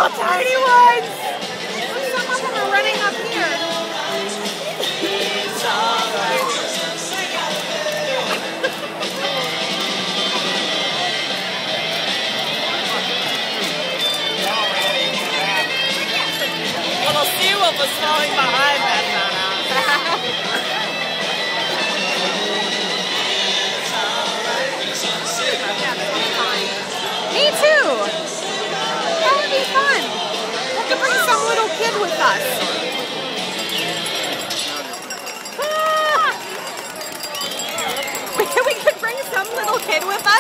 little tiny ones. Some of them are running up here. Little Seawolf was falling behind that Me too. That would be fun. We could bring some little kid with us. We could bring some little kid with us.